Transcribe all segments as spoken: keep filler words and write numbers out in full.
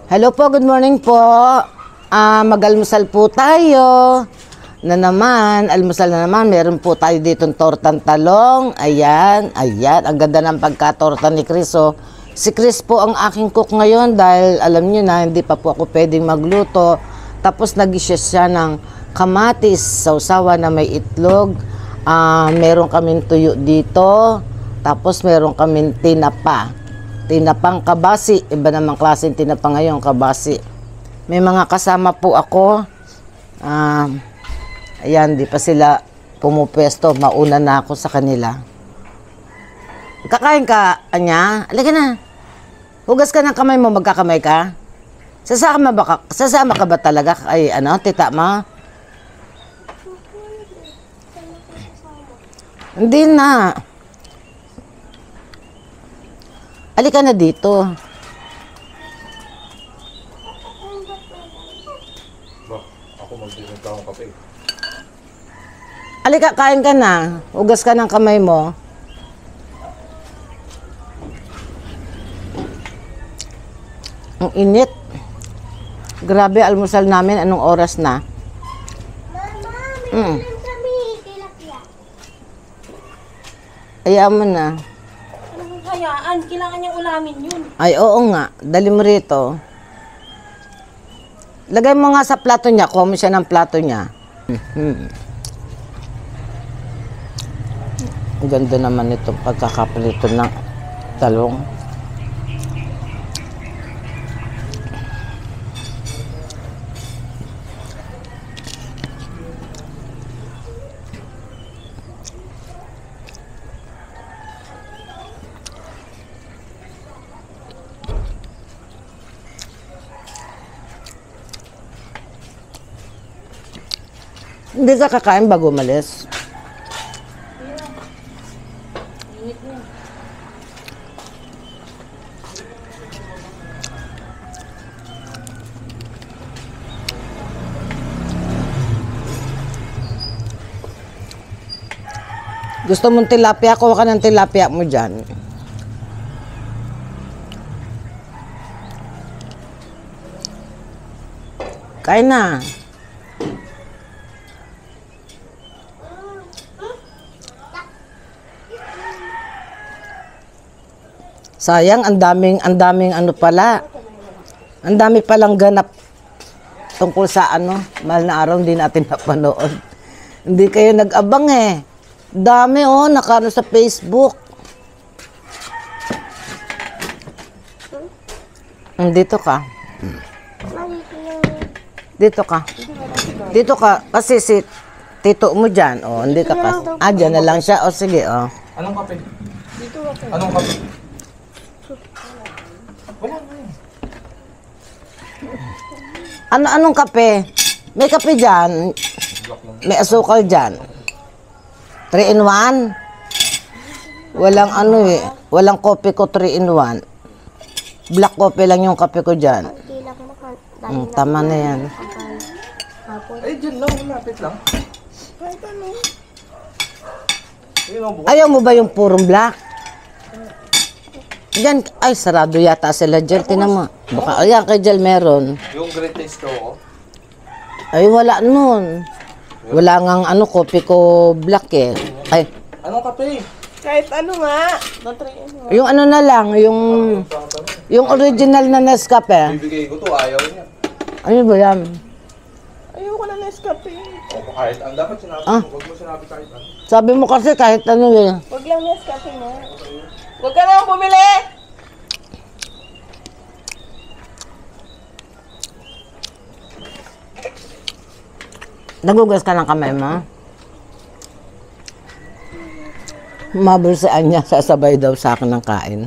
Hello po, good morning po. Uh, mag-almusal po tayo. Na naman, almusal na naman. Meron po tayo ditong tortang talong. Ayan, ayan. Ang ganda ng pagkatorta ni Chris. So, si Chris po ang aking cook ngayon dahil alam niyo na, hindi pa po ako pwedeng magluto. Tapos nag-isya siya ng kamatis, sausawa na may itlog. Uh, meron kaming tuyo dito. Tapos meron kaming tinapa. Tinapang kabasi. Iba namang klaseng tinapa ngayon, kabasi. May mga kasama po ako. Uh, ayan, di pa sila pumupesto. Mauna na ako sa kanila. Kakain ka, Anya? Halika na. Hugas ka ng kamay mo, magkakamay ka. Sasama ba ka, sasama ka ba talaga kay ano, tita mo? Hindi na. Halika na dito. Ba, ako magtitinta akong kape. Halika, kain ka na. Hugas ka ng kamay mo. Ang init. Grabe, almusal namin. Anong oras na? Mama, may Mm. ulam kami. Tilapia. Hayaan mo na. Anong hayaan? Kailangan niyang ulamin yun. Ay, oo nga. Dali mo rito. Lagay mo nga sa plato niya. Kuha mo siya ng plato niya. Hmm. Ang ganda naman itong pagkakapalito ng talong. Hindi ka kakain bago umalis. Gusto mong tilapia? Kuha ka ng tilapia mo dyan. Kain na. Sayang, ang daming, ang daming ano pala. Ang dami palang ganap tungkol sa ano, mahal na araw, hindi natin napanood. Hindi kayo nag-abang eh. Dami oh, nakano sa Facebook. Dito ka. Dito ka. Dito ka, kasi si tito mo dyan. Oh, hindi ka kasi. Ah, dyan na lang siya. O, sige, oh. Anong kape? Dito ako. Anong kape? Wala na yun. Ano, anong kape? May kape dyan. May asukal dyan. three in one? Walang ano eh. Walang kopi ko three in one. Black coffee lang yung kape ko dyan. Tilak mo ka. Mm, tama na yan. Ay, dyan lang. Malapit lang. Kahit ano. Ayun ang bukas. Ayaw mo ba yung purong black? Diyan, ay, sarado yata sila Jel. Tinan mo. Baka, ayan, kay Jel meron. Yung great taste ko. Ay, wala nun. Wala ngang ano, kopi ko black eh. Ay, Anong kape? Kahit ano nga. Natry mo. yung ano na lang, yung, yung original na Nescafe. Bibigay ko to, ayaw niya. Ano ba yan? Ayoko na Nescafe. O kahit ang dapat sinabi Ah. mo, huwag mo sinabi kahit ano. Sabi mo kasi kahit ano eh. Huwag lang Nescafe na. Huwag ka na bumili! Nagugas ka ng kamay mo? Mabul si Anya, sasabay daw sa akin ng kain.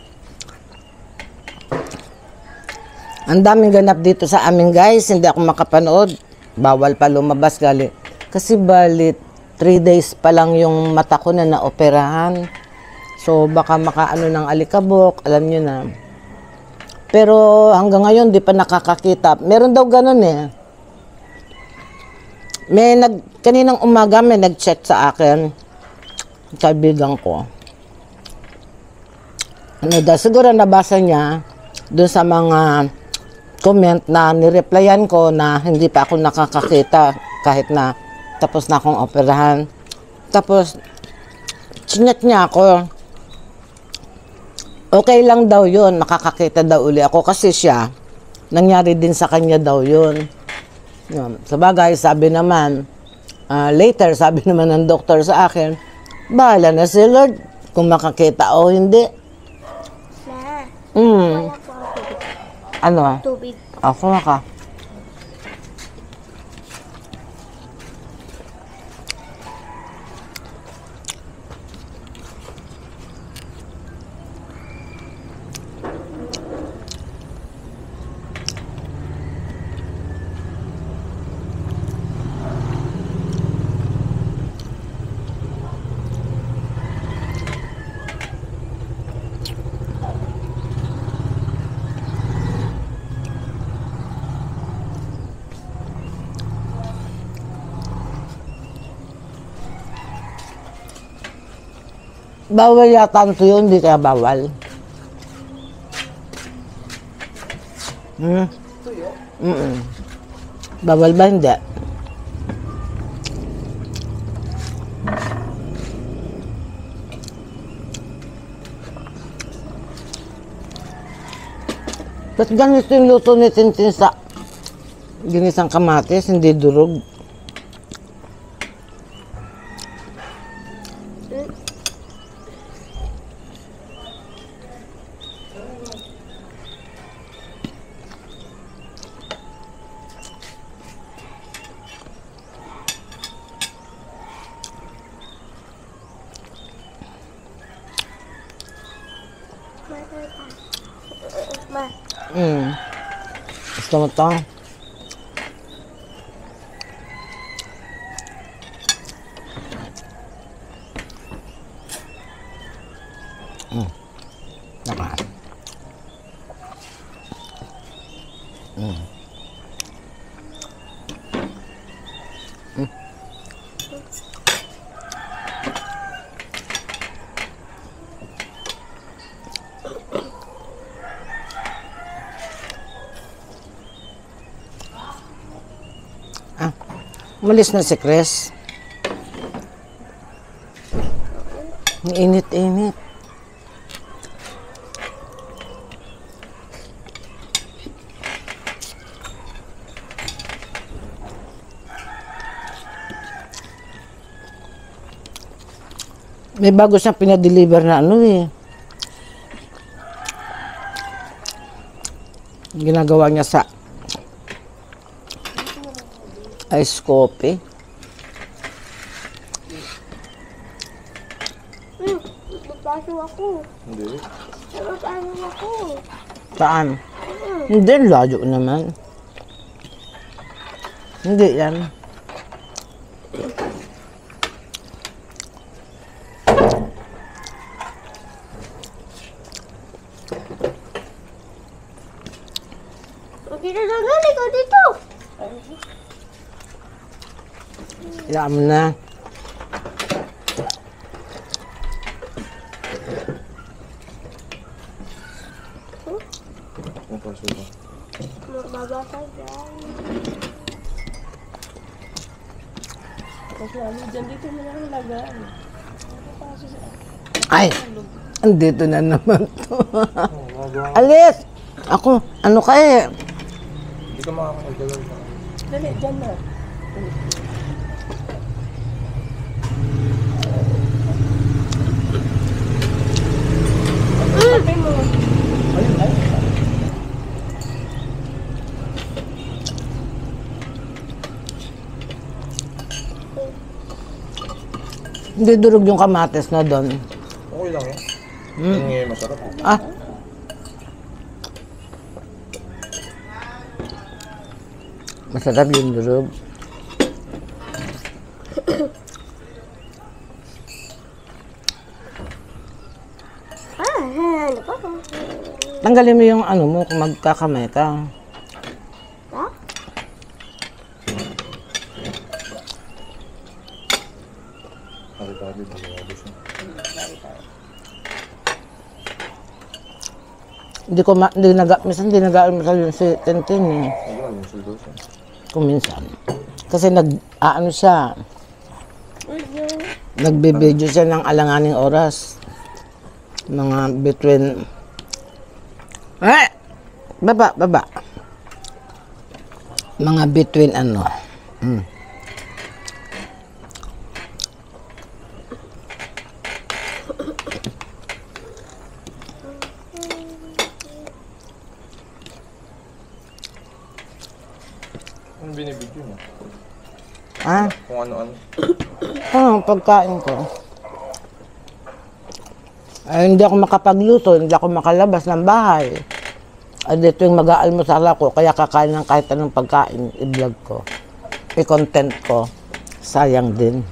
Ang daming ganap dito sa amin guys, hindi ako makapanood. Bawal pa lumabas gali. Kasi balit, three days pa lang yung mata ko na naoperahan. So baka makaano ng alikabok, alam nyo na. Pero hanggang ngayon di pa nakakakita. Meron daw ganun eh. May nag, kaninang umaga may nag-chat sa akin, kaibigan ko. Ano daw, siguro nabasa niya doon sa mga comment na nireplyan ko na hindi pa ako nakakakita kahit na tapos na akong operahan. Tapos, chinet niya ako. Okay lang daw yun, makakakita daw uli ako kasi siya, nangyari din sa kanya daw yun. Yun. Sa bagay, sabi naman, ah, later, sabi naman ng doktor sa akin, bahala na si Lord kung makakita o hindi. Ma, Hmm, wala po ako tubig. ano? Tubig. Ako na ka. Bawal yata ito yun, hindi kaya bawal. Hmm? Mm-mm. Bawal ba hindi? Ba't ganito yung luto ni Tintin sa ginisang kamatis, hindi durog? Ma, Hmm. Gusto mo to? Hmm. Naka. Hmm. Hmm. Ah, umalis na si Chris. Ang init-init. May bago siyang pinadeliver na ano eh. Ginagawa niya sa ice coffee. hmm, magpaso ako. Hindi. Magpaso ako. Saan? Hindi, layo naman. Hindi yan. Dito na nga, ikaw dito. Hayaan mo na. Ang paso ba? Mabasa dyan. Kasi ano, dyan dito mo na nilagay. Ay! Andito na naman to. Alis! Ako, ano ka eh? Hindi ka makakagalaw. Dali, dyan na. Sabi mo. Hindi durog yung kamatis na doon. Okay lang yan. Hmm. Yung ngayon masarap. Ah. Masarap yung durog. Ah, ano pa ko? Tanggalin mo yung ano mo kung magkakamay ka. Ha? Hari-hari, malawado siya. Hindi ko, ma, hindi naga, minsan hindi nag-almusal yun si Tintin eh. Ayun, yung suldo siya. Kung minsan. Kasi nag, ano siya, Uy, no. nagbibideo siya ng alanganing oras. Mga between, eh, baba, baba. Mga between ano, hmm. Ano binibidyo mo? Ah, Kung ano-ano. ano, pagkain ko. Ay, hindi ako makapagluto, hindi ako makalabas ng bahay. Ay, dito yung mag-aalmusal ako, kaya kakain ng kahit anong pagkain, i-vlog ko. I-content ko. Sayang din.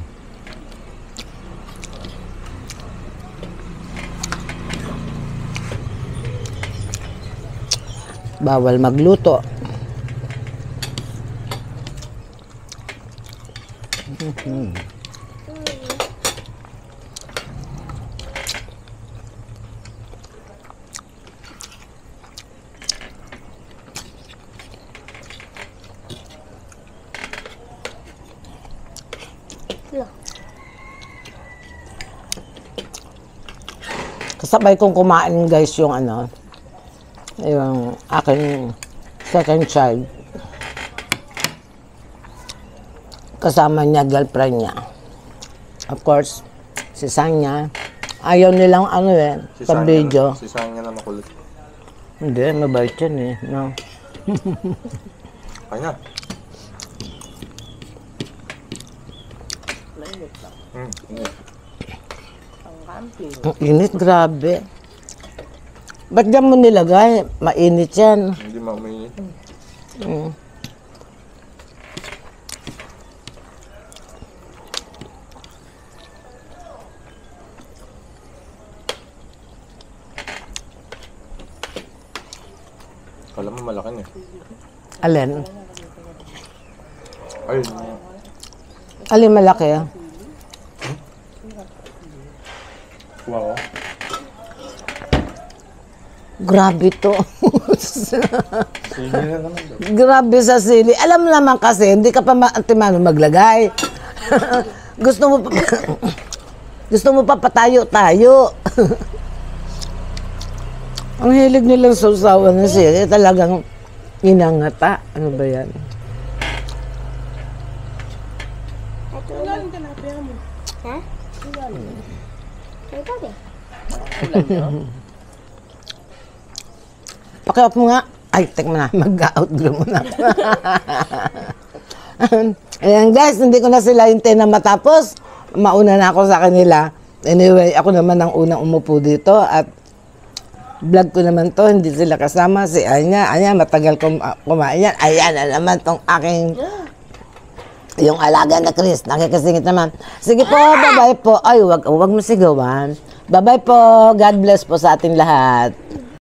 Bawal magluto. Mhm. Kasabay kong kumain guys yung ano, yung aking second child. Kasama niya, girlfriend niya. Of course, si Sanya. Ayaw nilang ano eh, Si sa Sanya- video. Si Sanya na makulit. Hindi, mabait yan eh. No? Kaya na. Mainit lang. Hmm. hmm. Ang camping. Ang init, grabe. Ba't dyan mo nilagay? Mainit yan. Hindi mauminit. Mm. Kala mo malaki na eh. Alin? Ayun. Alin malaki ah? Kuha ko. Grabe to. Sige na naman daw. Grabe sa sili. Alam mo naman kasi, hindi ka pa ma- timano maglagay. Gusto mo pa, gusto mo pa patayo-tayo. Ang hilig nilang sausawan ng sili, talagang inangata. Ano ba yan? Ang galing tilapia mo. Ha? Ang galing. May pwede. Ulan nyo? Pakiop mo nga. Ay, tek mo na. Mag-outgrow mo na. Ayan guys, hindi ko na sila hintay na matapos. Mauna na ako sa kanila. Anyway, ako naman ang unang umupo dito at vlog ko naman to, hindi sila kasama. Si Anya, Anya, matagal kum kumain yan. Ayan na naman tong aking, yung alaga na Chris, nakikisingit naman. Sige po, bye-bye po. Ay, wag, wag mo sigawan. Bye-bye po. God bless po sa ating lahat.